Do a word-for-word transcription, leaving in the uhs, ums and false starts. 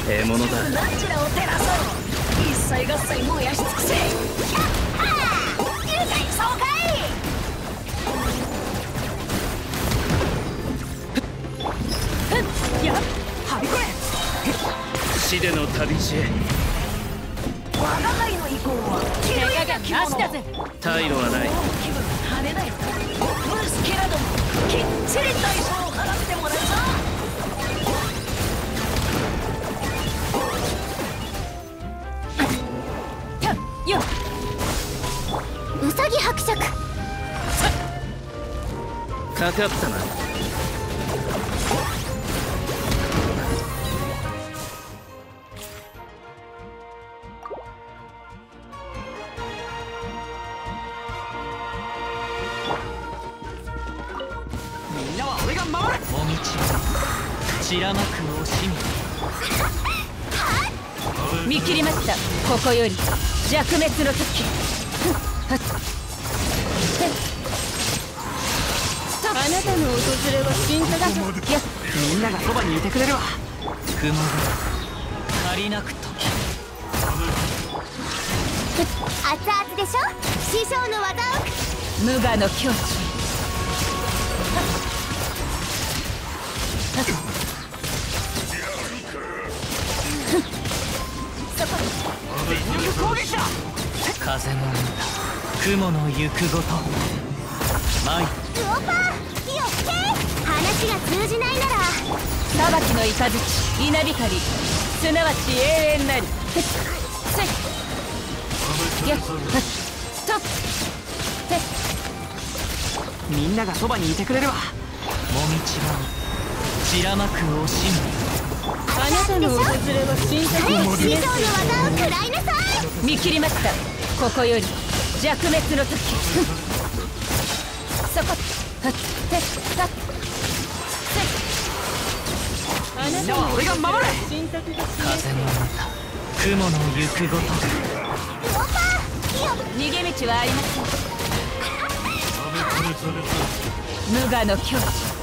獲物だ。 何ちらを照らそう一切合切燃やし尽くせ。愉快爽快。やっはびこれ。 死での旅路へ。 我が輩の意向は気のやがなしだぜ。 退路はない。 気分跳ねないムスケラどもきっちり代償を払ってもらうぞ。よっウサギ伯爵かかったな。 みんなは俺が守る。 もみち散らまく惜しみ。 見切りました。ここより弱滅の時。あなたの訪れは新作だ。 みんながそばにいてくれるわ。 雲が足りなくと熱々でしょ師匠の技を。 無我の境地。 攻撃だ。 風の生んだ雲の行くごと舞い。 ウオパー火を吹け。話が通じないなら裁きの雷稲光すなわち永遠なり。せいやっとみんながそばにいてくれるわ。 もみちが散らまく惜しあなたの訪れは新作師匠の技を食らいなさい。 見切りました。ここより弱滅の時。そこはっせっさっあなたの俺が守る。 新作がみ。風の生んだ雲の行くごとウオパー火を。 逃げ道はありません。無我の境地。